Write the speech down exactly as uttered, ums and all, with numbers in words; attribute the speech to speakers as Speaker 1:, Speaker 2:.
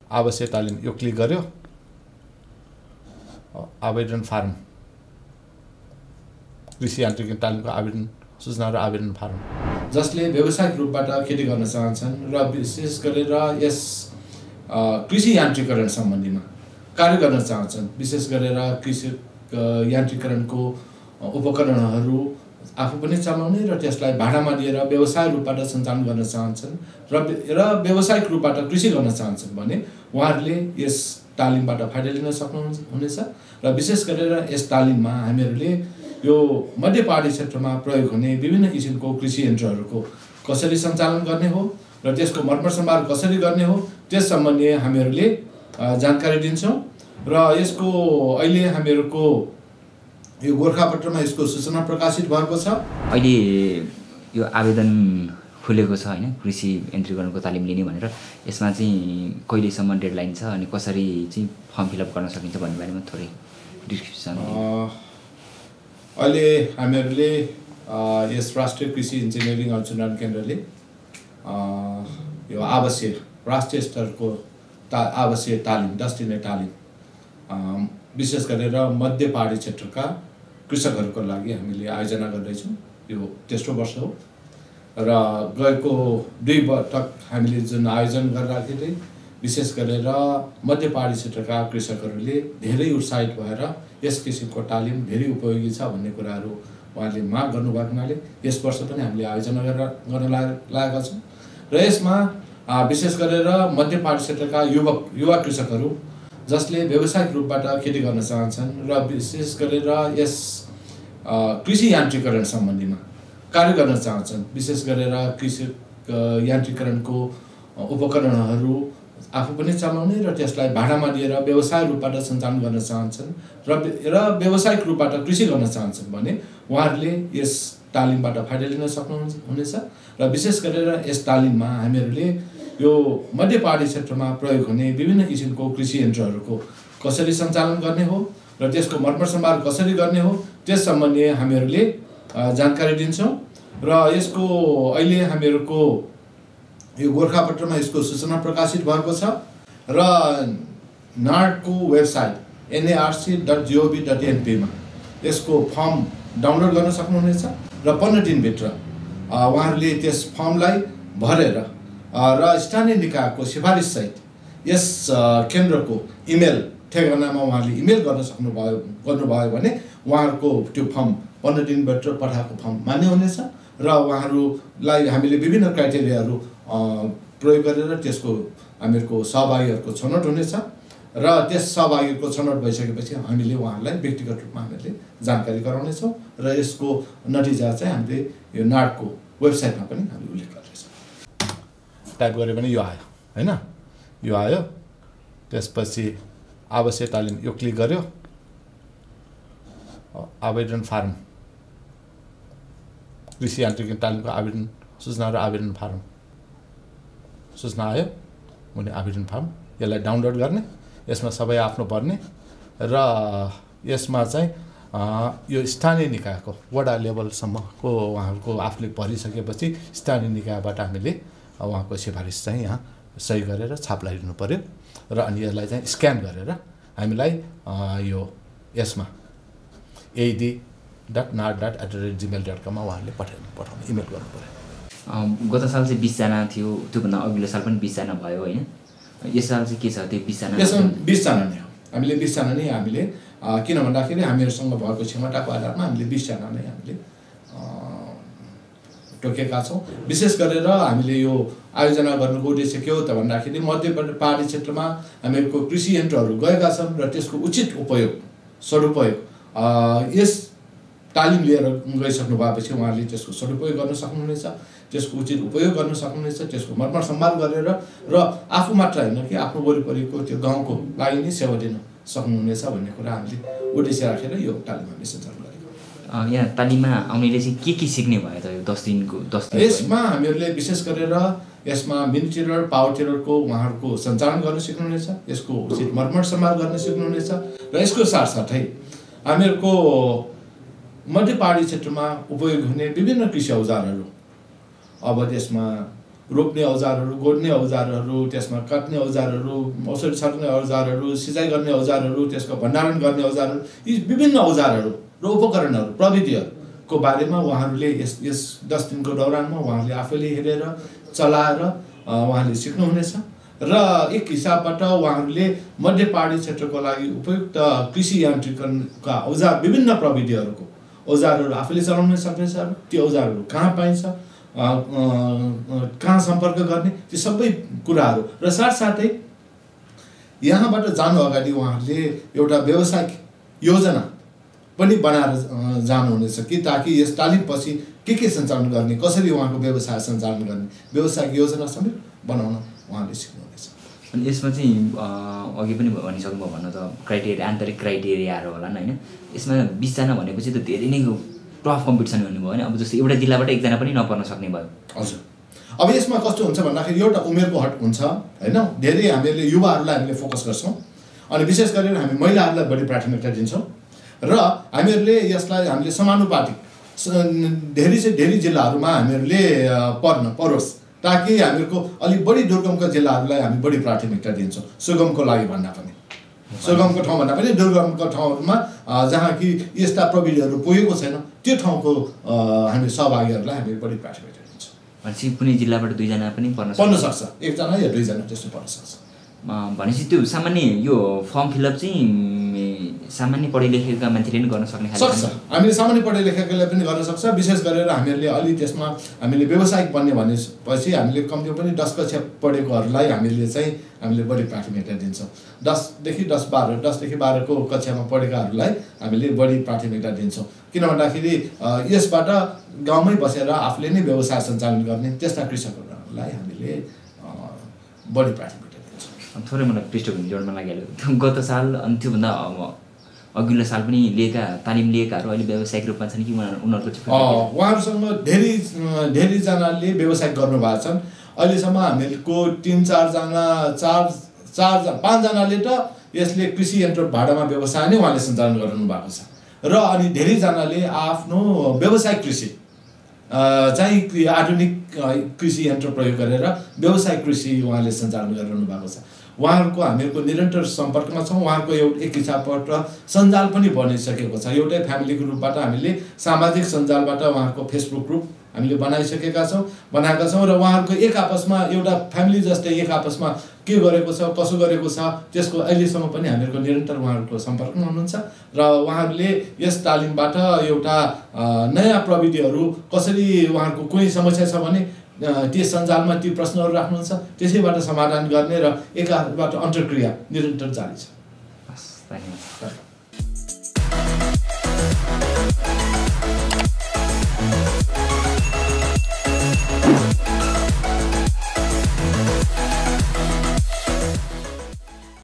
Speaker 1: आवश्यक तालिम यो क्लिक गर्यो आवेदन फारम कृषि यान्त्रिकी तालिमको आवेदन सूचना र आवेदन फारम जसले व्यावसायिक रूपबाट खेती गर्न चाहन्छन् र विशेष गरेर यस कृषि यान्त्रिकीकरण सम्बन्धीमा कार्य गर्न चाहन्छन् विशेष गरेर कृषि यान्त्रिकीकरणको उपकरणहरू आफू पनि चलाउने र त्यसलाई भाडामा दिएर व्यवसाय रूपबाट सञ्चालन गर्न चाहन्छन् र र व्यावसायिक रूपबाट कृषि गर्न चाहन्छन् भने उहाँहरूले यस तालिमबाट फाइदा लिन सक्नुहुनेछ र विशेष गरेर यस तालिममा हामीहरूले यो मध्य पहाडी क्षेत्रमा प्रयोग हुने विभिन्न किसिमको कृषि यन्त्रहरूको कसरी सञ्चालन गर्ने हो र त्यसको मर्मत सम्भार कसरी गर्ने हो त्यस सम्बन्धी हामीहरूले जानकारी दिन्छौँ र यसको अहिले हामीहरूको यो गोरखापत्रमा यसको सूचना प्रकाशित भएको छ।
Speaker 2: अहिले यो आवेदन खुलेको छ हैन कृषि यान्त्रिकीकरणको तालिम लिने भनेर यसमा चाहिँ कहिलेसम्म डेडलाइन छ अनि कसरी चाहिँ फर्म फिलअप गर्न सकिन्छ भन्ने बारेमा थोरै डिस्क्रिप्सन
Speaker 1: अहिले हामीहरूले यस राष्ट्रिय कृषि इन्जिनियरिङ अनुसन्धान केन्द्रले यो आवश्यक राष्ट्रिय स्तरको ता आवश्यक तालिम दस दिने तालिम विशेष गरेर मध्य पहाडी क्षेत्रका कृषकहरूको लागि हामीले आयोजना गर्दैछौँ। यो तेस्रो वर्ष हो र गएको दुई पटक हामीले जुन आयोजन गरिरहेको थियौँ विशेष गरेर मध्य पहाडी क्षेत्रका कृषकहरूले धेरै उत्साहित भएर यस किसिमको तालिम धेरै उपयोगी छ भन्ने कुराहरू उहाँले माग गर्नुभएको हुनाले यस वर्ष पनि हामीले आयोजना गर्न लागेका छौँ र यसमा विशेष गरेर मध्य पहाडी क्षेत्रका युवक युवा कृषकहरू जसले व्यावसायिक रूपबाट खेती गर्न चाहन्छन् र विशेष गरेर यस कृषि यान्त्रिकीकरण सम्बन्धीमा कार्य गर्न चाहन्छन् विशेष गरेर कृषि यान्त्रिकीकरणको उपकरणहरू आफू पनि चलाउने र त्यसलाई भाडामा दिएर व्यवसाय रूपबाट सञ्चालन गर्न चाहन्छन् र र व्यावसायिक रूपबाट कृषि गर्न चाहन्छन् भने उहाँहरूले यस तालिमबाट फाइदा लिन सक्नुहुनेछ र विशेष गरेर यस तालिममा हामीहरूले यो मध्य पहाडी क्षेत्रमा प्रयोग हुने विभिन्न किसिमको कृषि यन्त्रहरूको कसरी सञ्चालन गर्ने हो र त्यसको मर्मत सम्भार कसरी गर्ने हो त्यस सम्बन्धी हामीहरूले जानकारी दिन्छौँ र यसको अहिले हामीहरूको यो गोरखापत्रमा यसको सूचना प्रकाशित भएको छ र नार्डको website NARC dot G O V dot एनपीमा यसको फर्म डाउनलोड गर्न सक्नुहुनेछ र पन्ध्र दिनभित्र उहाँहरूले त्यस फर्मलाई भरेर र स्थानीय निकायको सिफारिससहित यस केन्द्रको इमेल ठेगानामा उहाँले इमेल गर्न सक्नुभयो गर्नुभयो भने उहाँहरूको त्यो फर्म पन्ध्र दिनभित्र पठाएको फर्म मान्य हुनेछ र उहाँहरूलाई हामीले विभिन्न क्राइटेरियाहरू प्रयोग गरेर त्यसको हामीहरूको सहभागीहरूको छनौट हुनेछ र त्यस सहभागीहरूको छनौट भइसकेपछि हामीले उहाँहरूलाई व्यक्तिगत रूपमा हामीले जानकारी गराउनेछौँ र यसको नतिजा चाहिँ हामीले यो नार्डको वेबसाइटमा पनि हामीले उल्लेख गर्नेछौँ। टाइप गऱ्यो भने यो आयो हैन यो आयो त्यसपछि आवश्यक तालिम यो क्लिक गर्यो आवेदन फारम कृषि यान्त्रिकी तालिमको आवेदन सूचना र आवेदन फारम सूचना आयो मुनि आवेदन फारम यसलाई डाउनलोड गर्ने यसमा सबै आफ्नो भर्ने र यसमा चाहिँ यो स्थानीय निकायको वडा लेभलसम्मको उहाँहरूको आफूले भरिसकेपछि स्थानीय निकायबाट हामीले उहाँको सिफारिस चाहिँ यहाँ सही गरेर छाप लगाइदिनु पर्यो र अनि यसलाई चाहिँ स्क्यान गरेर हामीलाई यो यसमा AD dot NARD dot at the rate Gmail dot कममा उहाँहरूले पठाउनु पठाउनु इमेल गर्नु पर्यो।
Speaker 2: गत साल चाहिँ बिसजना थियो त्योभन्दा अघिल्लो साल पनि बिसजना भयो होइन यस साल चाहिँ के छ त्यो बिसजना
Speaker 1: यसमा बिसजना नै हो हामीले बिसजना नै हामीले किन भन्दाखेरि हामीहरूसँग भएको क्षमताको आधारमा हामीले बिसजना नै हामीले तोकेका छौँ। विशेष गरेर हामीले यो आयोजना गर्नुको उद्देश्य के हो त भन्दाखेरि मध्य पहाडी क्षेत्रमा हामीहरूको कृषि यन्त्रहरू गएका छन् र त्यसको उचित उपयोग सदुपयोग यस तालिम लिएर गइसक्नु भएपछि उहाँहरूले त्यसको सदुपयोग गर्न सक्नुहुनेछ त्यसको उचित उपयोग गर्न सक्नुहुनेछ त्यसको मर्मत सम्भार गरेर र आफू मात्र होइन कि आफ्नो वरिपरिको त्यो गाउँको लागि नै सेवा दिन सक्नुहुनेछ भन्ने कुरा हामीले उद्देश्य राखेर यो तालिम हामीले सञ्चालन गरेको।
Speaker 2: यहाँ तालिममा आउनेले चाहिँ के के सिक्ने भयो त यो दस दिनको दस दिन
Speaker 1: यसमा हामीहरूले विशेष गरेर यसमा मिनी टिलर पावर टिलरको उहाँहरूको सञ्चालन गर्न सिक्नुहुनेछ यसको उचित मर्मत सम्भार गर्न सिक्नुहुनेछ र यसको साथसाथै हामीहरूको मध्य पहाडी क्षेत्रमा उपयोग हुने विभिन्न कृषि औजारहरू अब त्यसमा रोप्ने औजारहरू, गोड्ने औजारहरू, त्यसमा काट्ने औजारहरू, औषधि छर्ने औजारहरू, सिँचाइ गर्ने औजारहरू, त्यसको भण्डारण गर्ने औजारहरू, यी विभिन्न औजारहरू र उपकरणहरू, प्रविधिहरूको बारेमा उहाँहरूले यस यस दस दिनको दौरानमा उहाँहरूले आफैले हेरेर चलाएर उहाँले सिक्नुहुनेछ र एक हिसाबबाट उहाँहरूले मध्य पहाडी क्षेत्रको लागि उपयुक्त कृषि यान्त्रिकरणका औजार विभिन्न प्रविधिहरूको औजारहरू आफैले चलाउन सक्नेछ। त्यो औजारहरू कहाँ पाइन्छ, कहाँ सम्पर्क गर्ने, त्यो सबै कुराहरू र साथसाथै यहाँबाट जानु अगाडि उहाँहरूले एउटा व्यावसायिक योजना पनि बनाएर जानुहुनेछ कि ताकि यस तालिमपछि के के सञ्चालन गर्ने, कसरी उहाँको व्यवसाय सञ्चालन गर्ने, व्यावसायिक योजना समेत बनाउन उहाँले सिक्नुहुनेछ।
Speaker 2: अनि यसमा चाहिँ अघि पनि भनिसक्नु भयो भन्नु त क्राइटेरिया, आन्तरिक क्राइटेरियाहरू होला नि होइन। यसमा बिसजना भनेपछि त धेरै नै टफ कम्पिटिसन हुनुभयो होइन। अब जस्तै एउटा जिल्लाबाट एकजना पनि नपर्न सक्ने भयो।
Speaker 1: हजुर, अब यसमा कस्तो हुन्छ भन्दाखेरि एउटा उमेरको हट हुन्छ होइन। धेरै हामीले युवाहरूलाई हामीले फोकस गर्छौँ अनि विशेष गरेर हामी महिलाहरूलाई बढी प्राथमिकता दिन्छौँ र हामीहरूले यसलाई हामीले समानुपातिक धेरै चाहिँ धेरै जिल्लाहरूमा हामीहरूले पर्न परोस् ताकि हामीहरूको अलिक बढी दुर्गमका जिल्लाहरूलाई हामी बढी प्राथमिकता दिन्छौँ सुगमको लागि भन्दा पनि। सुगमको ठाउँ भन्दा पनि दुर्गमको ठाउँहरूमा जहाँ कि यस्ता प्रविधिहरू पुगेको छैन त्यो ठाउँको हामी सहभागीहरूलाई हामी बढी प्राथमिकता दिन्छौँ।
Speaker 2: भनेपछि कुनै जिल्लाबाट दुईजना पनि पर्न
Speaker 1: पर्न सक्छ, एकजना या दुईजना त्यस्तो पर्न सक्छ।
Speaker 2: भनेपछि त्यो सामान्य यो फर्म फिलअप चाहिँ सामान्य पढे लेखेका मान्छेले पनि गर्न सक्ने खालको
Speaker 1: सक्छ। हामीले सामान्य पढे लेखेकाले पनि गर्न सक्छ। विशेष गरेर हामीहरूले अलि त्यसमा हामीले व्यावसायिक बन्ने भनेपछि हामीले कम्ती पनि दस कक्षा पढेकोहरूलाई हामीले चाहिँ हामीले बढी प्राथमिकता दिन्छौँ। दसदेखि दस बाह्र दसदेखि बाह्रको कक्षामा पढेकाहरूलाई हामीले बढी प्राथमिकता दिन्छौँ। किन भन्दाखेरि यसबाट गाउँमै बसेर आफूले नै व्यवसाय सञ्चालन गर्ने त्यस्ता कृषकहरूलाई हामीले बढी प्राथमिकता दिन्छौँ।
Speaker 2: थोरै मलाई पृष्ठभूमि जोड्न लागिहाल्यो। गत साल अनि त्योभन्दा अघिल्लो साल पनि लिएका तालिम लिएकाहरू अहिले व्यावसायिक रूपमा छन् कि उनीहरूको चाहिँ
Speaker 1: उहाँहरूसँग धेरै धेरैजनाले व्यवसाय गर्नुभएको छन्। अहिलेसम्म हामीहरूको तिन चारजना चार चारजना पाँचजनाले त यसले कृषि यन्त्र भाडामा व्यवसाय नै उहाँले सञ्चालन गर्नु भएको छ र अनि धेरैजनाले आफ्नो व्यावसायिक कृषि चाहिँ आधुनिक कृषि यन्त्र प्रयोग गरेर व्यावसायिक कृषि उहाँले सञ्चालन गरिरहनु भएको छ। उहाँहरूको हामीहरूको निरन्तर सम्पर्कमा छौँ। उहाँहरूको एउटा एक हिसाबबाट सञ्जाल पनि बनिसकेको छ। एउटै फ्यामिलीको रूपबाट हामीले सामाजिक सञ्जालबाट उहाँहरूको फेसबुक ग्रुप हामीले बनाइसकेका छौँ बनाएका छौँ र उहाँहरूको एक आपसमा एउटा फ्यामिली जस्तै एक आपसमा के गरेको छ कसो गरेको छ त्यसको अहिलेसम्म पनि हामीहरूको निरन्तर उहाँहरूको सम्पर्कमा हुनुहुन्छ र उहाँहरूले यस तालिमबाट एउटा नयाँ प्रविधिहरू कसरी उहाँहरूको कुनै समस्या छ भने त्यस सञ्जालमा ती प्रश्नहरू राख्नुहुन्छ त्यसैबाट समाधान गर्ने र एकाबाट अन्तर्क्रिया निरन्तर जारी छ।
Speaker 2: धन्यवाद।